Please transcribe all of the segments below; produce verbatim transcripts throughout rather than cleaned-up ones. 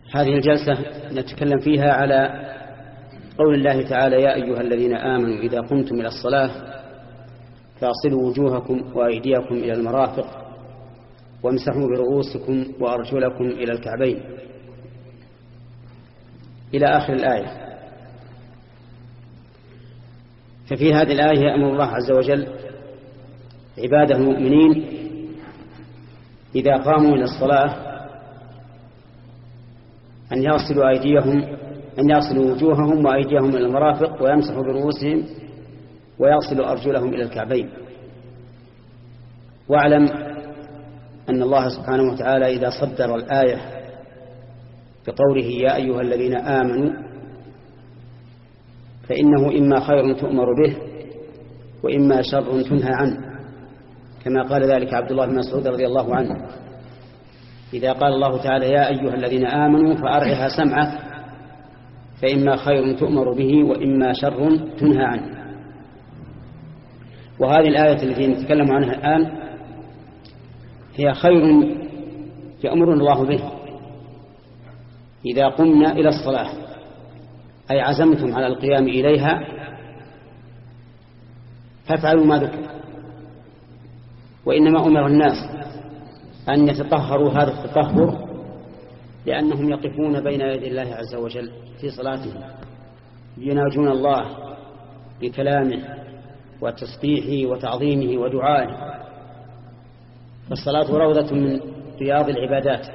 هذه الجلسة نتكلم فيها على قول الله تعالى: يا أيها الذين آمنوا إذا قمتم إلى الصلاة فاغسلوا وجوهكم وأيديكم إلى المرافق وامسحوا برؤوسكم وأرجلكم إلى الكعبين، إلى آخر الآية. ففي هذه الآية يأمر الله عز وجل عباده المؤمنين إذا قاموا إلى الصلاة أن يغسلوا أيديهم أن يغسلوا وجوههم وأيديهم إلى المرافق ويمسحوا برؤوسهم ويغسلوا أرجلهم إلى الكعبين. واعلم أن الله سبحانه وتعالى إذا صدر الآية بقوله يا أيها الذين آمنوا فإنه إما خير تؤمر به وإما شر تنهى عنه، كما قال ذلك عبد الله بن مسعود رضي الله عنه: إذا قال الله تعالى يا أيها الذين آمنوا فأرعها سمعك فإما خير تؤمر به وإما شر تنهى عنه. وهذه الآية التي نتكلم عنها الآن هي خير يأمرنا الله به إذا قمنا إلى الصلاة، أي عزمتم على القيام إليها فافعلوا ما ذكر. وإنما أمر الناس أن يتطهروا هذا التطهر لأنهم يقفون بين يدي الله عز وجل في صلاتهم يناجون الله بكلامه وتسبيحه وتعظيمه ودعائه، فالصلاة روضة من رياض العبادات،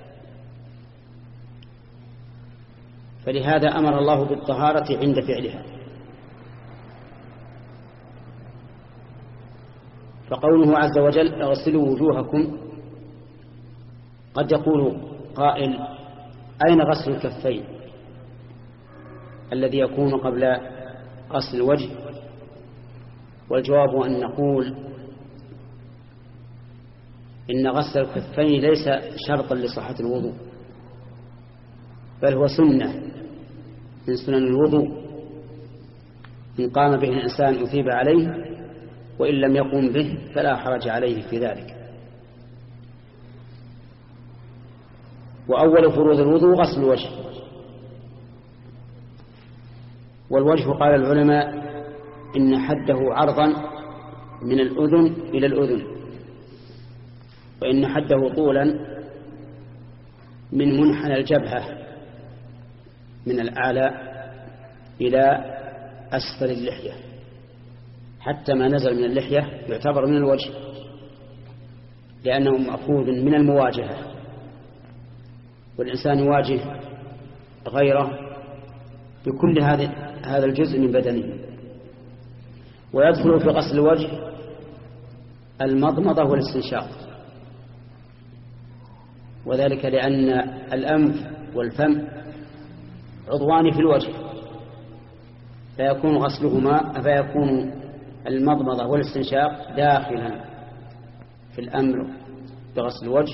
فلهذا أمر الله بالطهارة عند فعلها. فقوله عز وجل اغسلوا وجوهكم، قد يقول قائل أين غسل الكفين الذي يكون قبل غسل الوجه؟ والجواب أن نقول إن غسل الكفين ليس شرطا لصحة الوضوء، بل هو سنة من سنن الوضوء، إن قام به الإنسان أثيب عليه وإن لم يقم به فلا حرج عليه في ذلك. وأول فروض الوضوء غسل الوجه، والوجه قال العلماء إن حده عرضا من الأذن إلى الأذن، وإن حده طولا من منحنى الجبهة من الأعلى إلى أسفل اللحية، حتى ما نزل من اللحية يعتبر من الوجه لأنه مأخوذ من المواجهة، والإنسان يواجه غيره بكل هذا الجزء من بدنه. ويدخل في غسل الوجه المضمضة والاستنشاق، وذلك لأن الأنف والفم عضوان في الوجه، فيكون غسلهما فيكون المضمضة والاستنشاق داخلا في الأمر بغسل الوجه،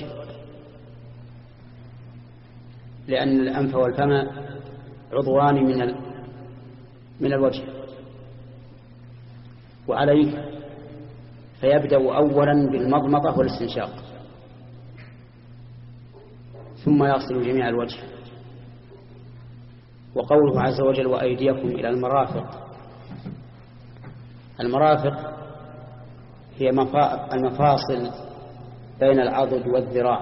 لأن الأنف والفم عضوان من من الوجه. وعليه فيبدأ أولا بالمضمضة والاستنشاق ثم يغسل جميع الوجه. وقوله عز وجل وأيديكم إلى المرافق، المرافق هي المفاصل بين العضد والذراع،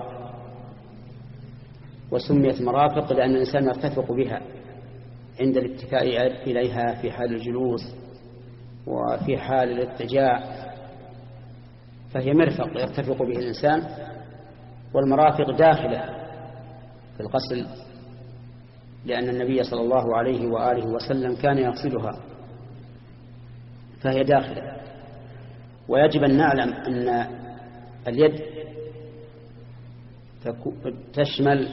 وسميت مرافق لأن الإنسان يرتفق بها عند الاتكاء إليها في حال الجلوس وفي حال الاضطجاع، فهي مرفق يرتفق به الإنسان. والمرافق داخلة في الغسل لأن النبي صلى الله عليه وآله وسلم كان يغسلها، فهي داخلة. ويجب أن نعلم أن اليد تشمل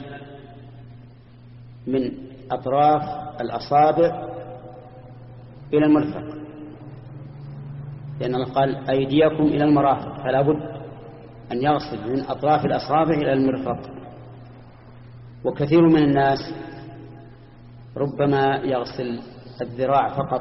من أطراف الأصابع إلى المرفق، لأن الله قال أيديكم إلى المرافق، فلا بد أن يغسل من أطراف الأصابع إلى المرفق. وكثير من الناس ربما يغسل الذراع فقط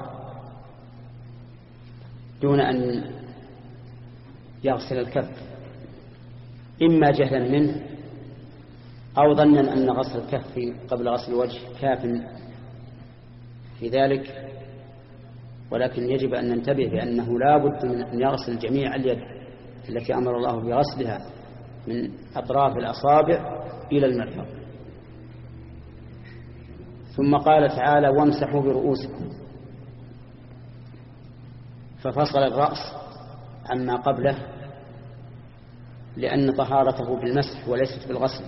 دون أن يغسل الكف، إما جهلا منه أو ظنا أن غسل الكف قبل غسل الوجه كاف في ذلك، ولكن يجب أن ننتبه بأنه لا بد من أن يغسل جميع اليد التي أمر الله بغسلها من أطراف الأصابع إلى المرفق. ثم قال تعالى وامسحوا برؤوسكم، ففصل الرأس عما قبله لأن طهارته بالمسح وليست بالغسل.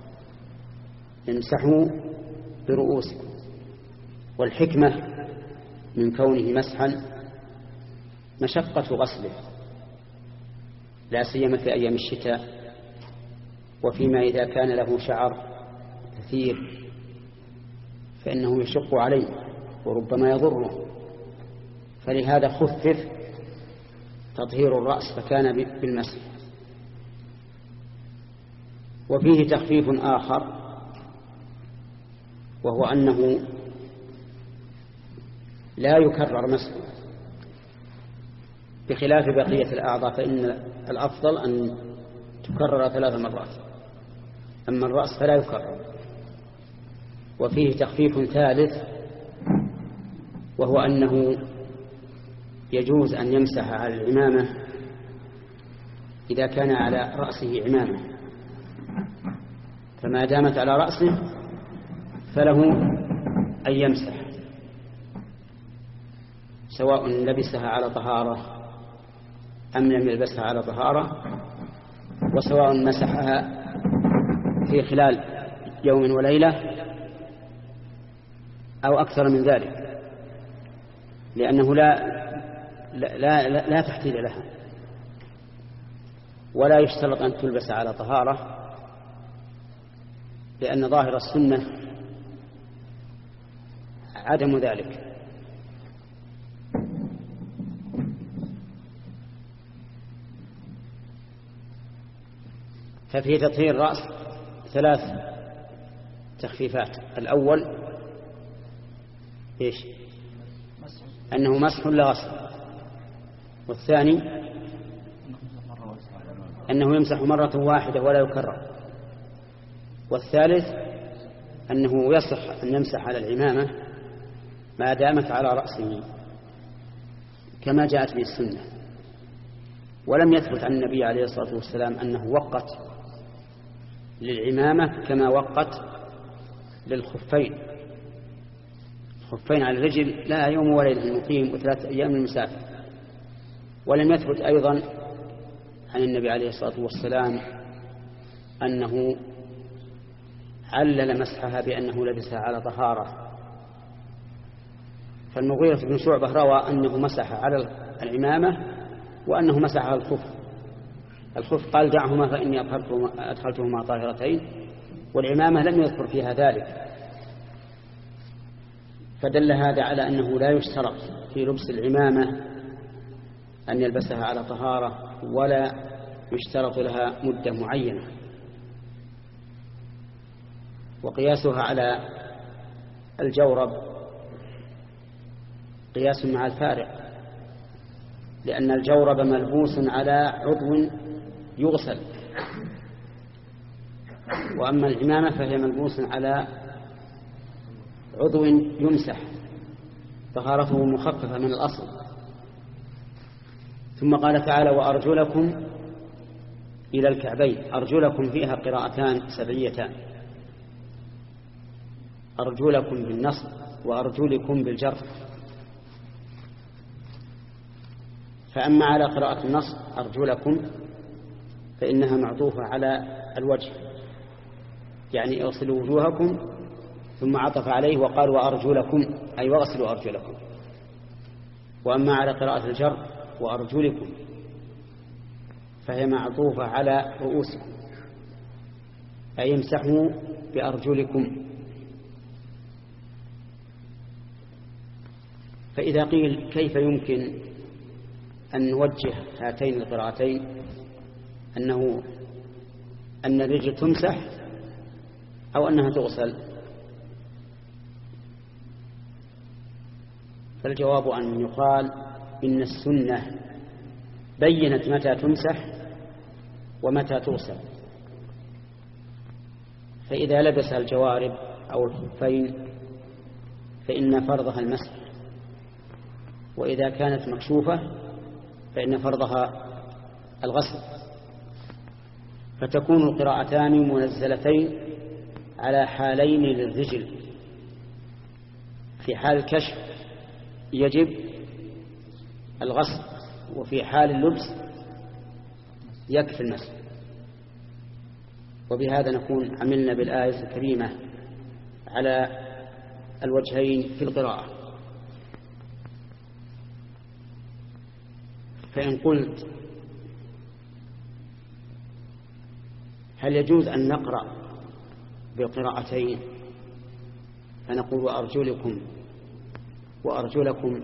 امسحوا برؤوسكم، والحكمة من كونه مسحا مشقة غسله، لا سيما في أيام الشتاء، وفيما إذا كان له شعر كثير فإنه يشق عليه وربما يضره، فلهذا خفف تطهير الرأس فكان بالمسح. وفيه تخفيف آخر، وهو أنه لا يكرر مسحه بخلاف بقية الأعضاء، فإن الأفضل أن تكرر ثلاث مرات، أما الرأس فلا يكرر. وفيه تخفيف ثالث، وهو أنه يجوز أن يمسح على العمامة إذا كان على رأسه عمامة، فما دامت على رأسه فله أن يمسح، سواء لبسها على طهارة أم لم يلبسها على طهارة، وسواء مسحها في خلال يوم وليلة أو أكثر من ذلك، لأنه لا لا لا, لا تحديد لها، ولا يشترط أن تلبس على طهارة، لأن ظاهر السنة عدم ذلك. ففي تطهير الرأس ثلاث تخفيفات: الأول إيش؟ أنه مسح لا غسل، والثاني أنه يمسح مرة واحدة ولا يكرر، والثالث أنه يصح أن يمسح على العمامة ما دامت على رأسه كما جاءت به السنة. ولم يثبت عن النبي عليه الصلاة والسلام أنه وقت للعمامة كما وقت للخفين. الخفين على الرجل لا يوم وليلة المقيم وثلاث أيام المسافر. ولم يثبت أيضا عن النبي عليه الصلاة والسلام أنه علل مسحها بأنه لبسها على طهارة. فالمغيرة بن شعبة روى أنه مسح على العمامة وأنه مسح على الخف. الخف قال دعهما فإني أدخلتهما طاهرتين، والعمامة لم يذكر فيها ذلك، فدل هذا على أنه لا يشترط في لبس العمامة أن يلبسها على طهارة، ولا يشترط لها مدة معينة. وقياسها على الجورب قياس مع الفارق، لأن الجورب ملبوس على عضو يغسل، وأما العمامة فهي ملبوس على عضو يمسح، طهارته مخففة من الأصل. ثم قال تعالى وأرجلكم إلى الكعبين. أرجلكم فيها قراءتان سبعيتان: أرجلكم بالنصب وأرجلكم بالجر. فأما على قراءة النصب أرجلكم فإنها معطوفة على الوجه، يعني اغسلوا وجوهكم، ثم عطف عليه وقال وأرجلكم أي واغسلوا أرجلكم. وأما على قراءة الجر وأرجلكم فهي معطوفة على رؤوسكم، أي امسحوا بأرجلكم. فإذا قيل كيف يمكن أن نوجه هاتين القراءتين أنه أن الرجل تمسح أو أنها تغسل، فالجواب أن يقال إن السنة بينت متى تمسح ومتى تغسل، فإذا لبس الجوارب أو الخفين فإن فرضها المسح، وإذا كانت مكشوفة فإن فرضها الغسل، فتكون القراءتان منزلتين على حالين للرجل. في حال الكشف يجب الغسل، وفي حال اللبس يكفي المسح. وبهذا نكون عملنا بالآية الكريمة على الوجهين في القراءة. فإن قلت هل يجوز أن نقرأ بالقراءتين فنقول وأرجلكم وأرجلكم،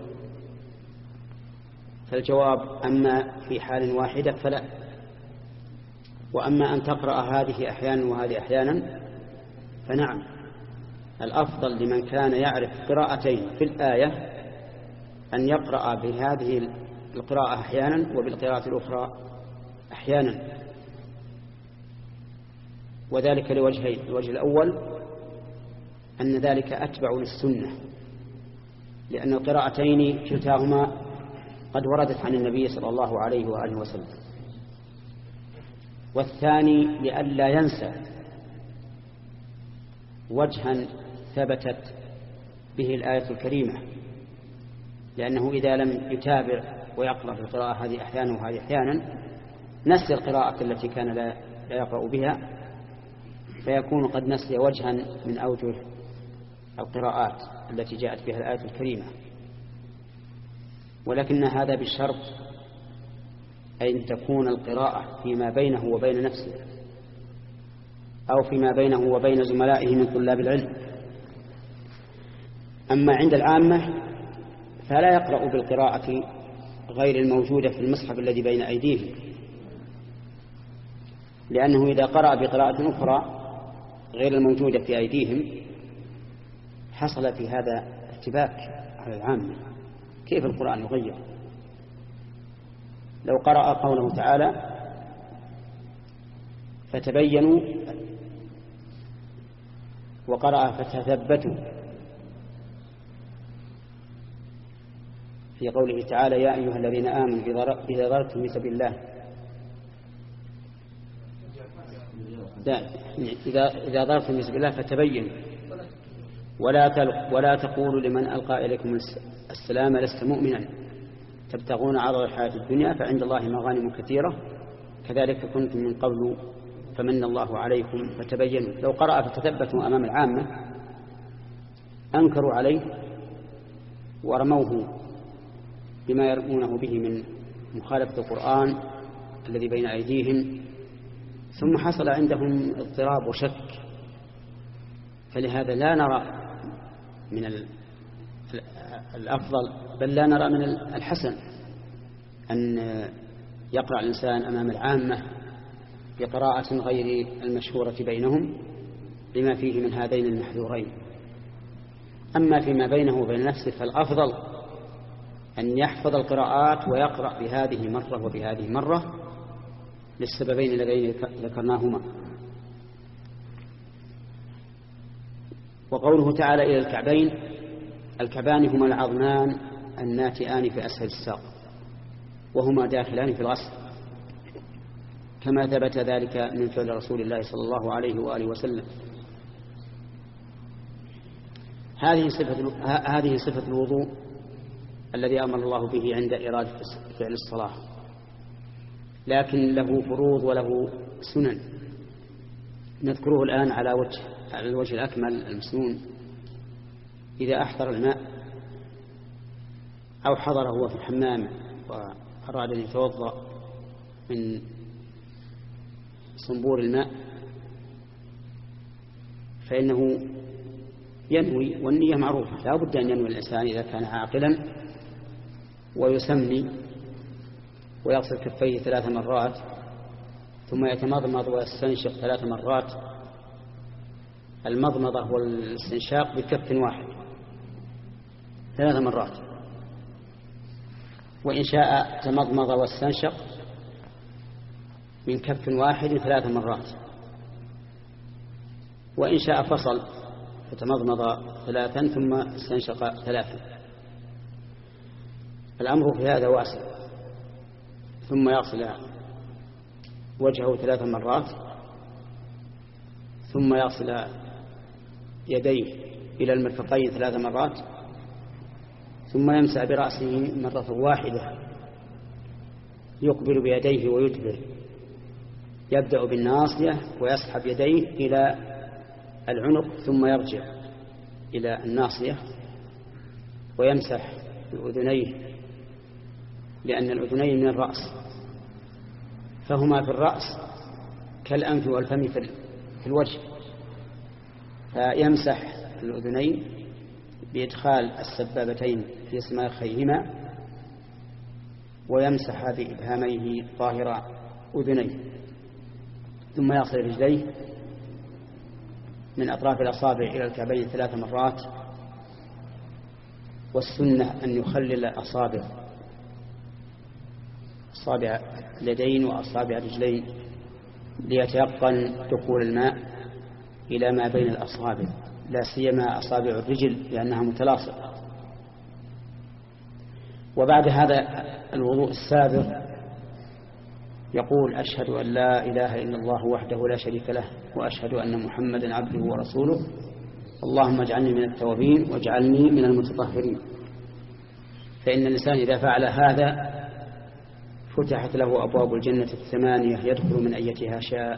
فالجواب أما في حال واحدة فلا، وأما أن تقرأ هذه أحيانا وهذه أحيانا فنعم. الأفضل لمن كان يعرف قراءتين في الآية أن يقرأ بهذه القراءة أحيانا وبالقراءة الأخرى أحيانا، وذلك لوجهين. الوجه الأول أن ذلك أتبع للسنة، لأن القراءتين كلتاهما قد وردت عن النبي صلى الله عليه وآله وسلم. والثاني لئلا ينسى وجها ثبتت به الآية الكريمة، لأنه إذا لم يتابع ويقرأ في القراءة هذه أحيانا وهذه أحيانا نسي القراءة التي كان لا يقرأ بها، فيكون قد نسي وجها من أوجه القراءات التي جاءت بها الآية الكريمة. ولكن هذا بالشرط أن تكون القراءة فيما بينه وبين نفسه أو فيما بينه وبين زملائه من طلاب العلم. أما عند العامة فلا يقرأ بالقراءة غير الموجودة في المصحف الذي بين أيديهم، لأنه إذا قرأ بقراءة أخرى غير الموجودة في أيديهم حصل في هذا ارتباك على العامة. كيف القرآن يغير؟ لو قرأ قوله تعالى فتبينوا وقرأ فتثبتوا في قوله تعالى يا أيها الذين آمنوا إذا ضربتم في سبيل الله إذا إذا ضربتم في سبيل الله فتبينوا ولا ولا تقولوا لمن ألقى إليكم السلام لست مؤمنا تبتغون عرض الحياة الدنيا فعند الله مغانم كثيرة كذلك كنتم من قبل فمن الله عليكم فتبينوا. لو قرأ فتثبتوا أمام العامة أنكروا عليه ورموه بما يرمونه به من مخالفة القرآن الذي بين أيديهم، ثم حصل عندهم اضطراب وشك. فلهذا لا نرى من الأفضل بل لا نرى من الحسن أن يقرأ الإنسان أمام العامة بقراءة غير المشهورة بينهم لما فيه من هذين المحذورين. أما فيما بينه وبين نفسه فالأفضل أن يحفظ القراءات ويقرأ بهذه مرة وبهذه مرة للسببين اللذين ذكرناهما. وقوله تعالى إلى الكعبين، الكعبان هما العظمان الناتئان في أسفل الساق وهما داخلان في الغسل كما ثبت ذلك من فعل رسول الله صلى الله عليه وآله وسلم. هذه صفة هذه صفة الوضوء الذي أمر الله به عند إرادة فعل الصلاة، لكن له فروض وله سنن نذكره الآن على وجه على الوجه الأكمل المسنون. إذا أحضر الماء أو حضر هو في الحمام وأراد أن يتوضأ من صنبور الماء فإنه ينوي، والنية معروفة لا بد أن ينوي الإنسان إذا كان عاقلا، ويسمي ويغسل كفيه ثلاث مرات ثم يتمضمض ويستنشق ثلاث مرات. المضمضة والاستنشاق بكف واحد ثلاث مرات، وإن شاء تمضمض واستنشق من كف واحد ثلاث مرات. وإن شاء فصل فتمضمض ثلاثا ثم استنشق ثلاثا. الأمر في هذا واسع. ثم يغسل وجهه ثلاث مرات، ثم يغسل يديه إلى المرفقين ثلاث مرات، ثم يمسح برأسه مرة واحدة، يقبل بيديه ويدبر، يبدأ بالناصية ويسحب يديه إلى العنق ثم يرجع إلى الناصية ويمسح بأذنيه، لأن الأذنين من الرأس، فهما في الرأس كالأنف والفم في الوجه، فيمسح الأذنين بإدخال السبابتين في سماخيهما، ويمسح بإبهاميه ظاهر أذنيه، ثم يغسل رجليه من أطراف الأصابع إلى الكعبين ثلاث مرات. والسنة أن يخلل أصابع أصابع اليدين وأصابع الرجلين ليتيقن دخول الماء إلى ما بين الأصابع، لا سيما أصابع الرجل لأنها متلاصقة. وبعد هذا الوضوء السابق يقول: أشهد أن لا إله إلا الله وحده لا شريك له، وأشهد أن محمدا عبده ورسوله، اللهم اجعلني من التوابين واجعلني من المتطهرين. فإن الإنسان إذا فعل هذا فتحت له أبواب الجنة الثمانية يدخل من أيتها شاء،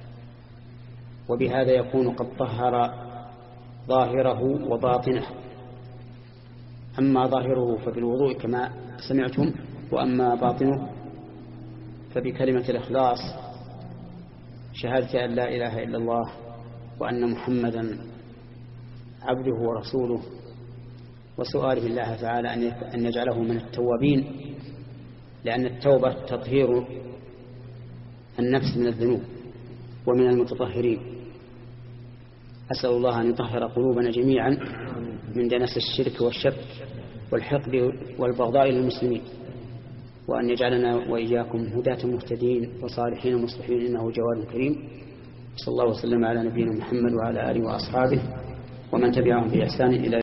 وبهذا يكون قد طهر ظاهره وباطنه. أما ظاهره فبالوضوء كما سمعتم، وأما باطنه فبكلمة الإخلاص، شهادة أن لا إله إلا الله وأن محمدا عبده ورسوله، وسؤاله الله تعالى أن يجعله من التوابين، لأن التوبة تطهير النفس من الذنوب ومن المتطهرين. أسأل الله أن يطهر قلوبنا جميعا من دنس الشرك والشك والحقد والبغضاء للمسلمين، وأن يجعلنا وإياكم هداة مهتدين وصالحين مصلحين، إنه جواد كريم. صلى الله وسلم على نبينا محمد وعلى آله وأصحابه ومن تبعهم بإحسان إلى